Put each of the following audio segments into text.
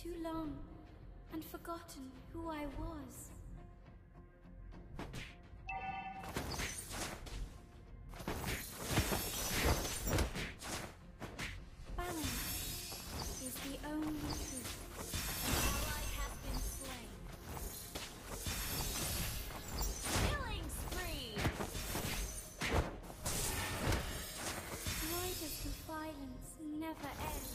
too long and forgotten who I was. Balance is the only truth. An ally has been slain. Killing spree! Why does the violence never end?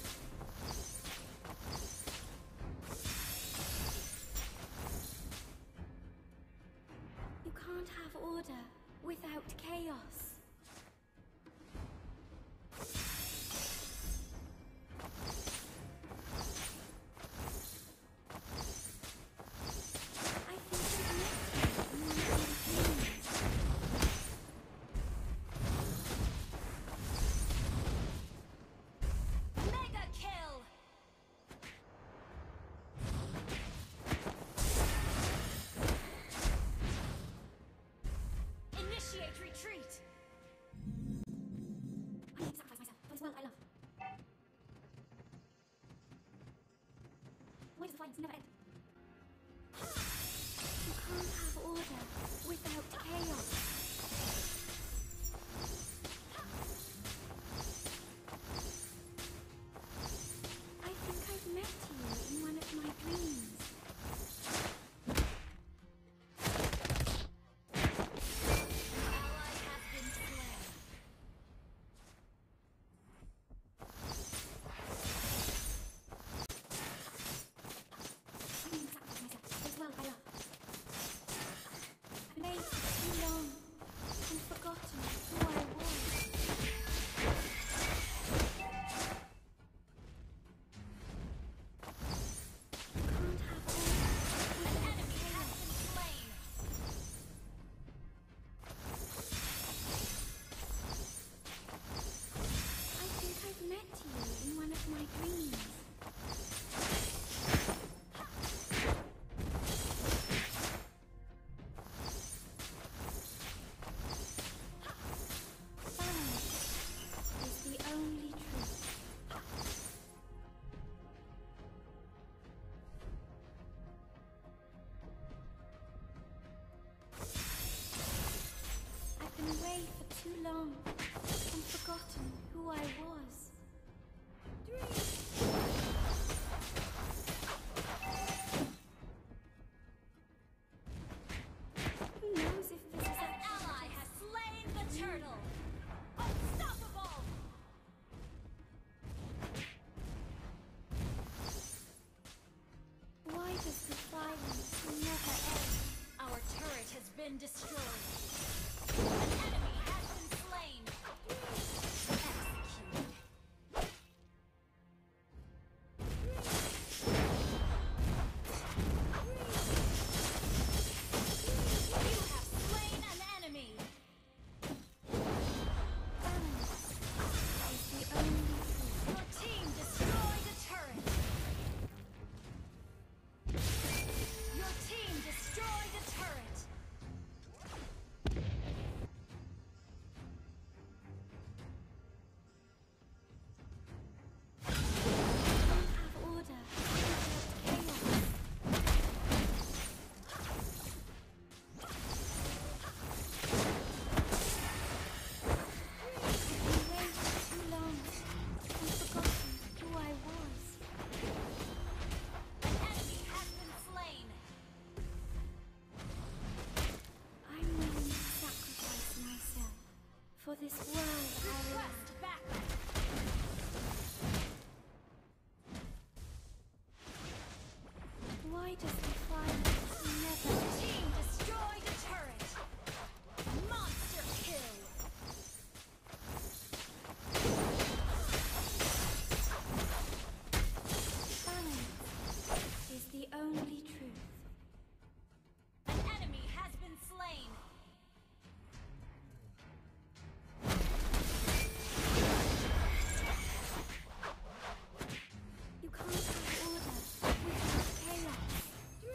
You can't have order without chaos. I think I've met you in one of my dreams. Mega kill! Initiate retreat! I need to sacrifice myself for this world I love. Why does the violence never end? You can't have order without chaos. I think I've met you in one of my dreams. An ally has been slain. I need to sacrifice myself for this world I love. I've been made too long and forgotten who I was. You can't have order An without enemy has chaos. been slain. I think I've met you in one of my dreams. Balance is the only truth. I've been away for too long and forgotten who I was. Who knows if this is An actually ally just has slain the turtle. Unstoppable! why does the violence never end? Our turret has been destroyed. An enemy has been slain. Executed. You have slain an enemy. Balance is the only truth. Your team destroyed a turret. Your team destroyed a turret. You can't have order without chaos. I've been away for too long and forgotten who I was. An enemy has been slain. I'm willing to sacrifice myself for this world I love. Request backup. Why does the violence never Your end? team destroyed a turret. Monster kill. Balance is the only truth. An enemy has been slain. You can't have order without chaos.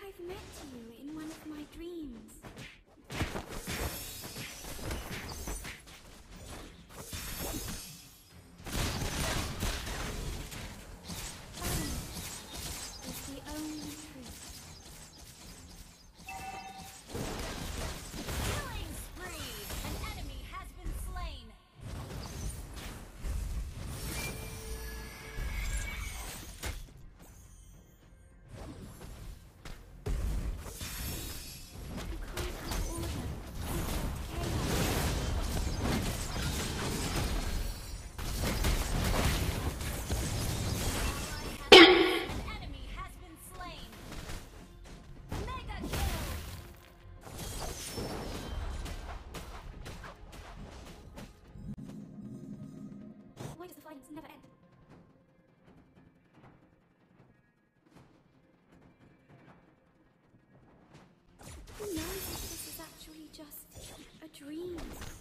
I've met you in one of my dreams. Balance is the only truth. Killing spree! An enemy has been slain. You can't have order without chaos. An enemy has been slain. Mega kill! Why does the violence never end? Who knows if this is actually just a dream?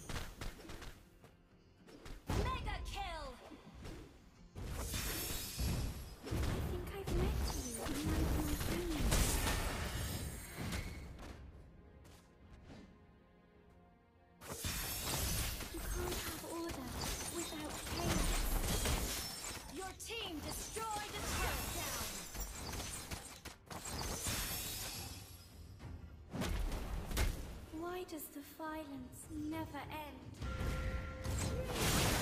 Mega kill! I think I've met you in one of my dreams. You can't have order without chaos. Your team destroyed a turret down. Why does the violence never end?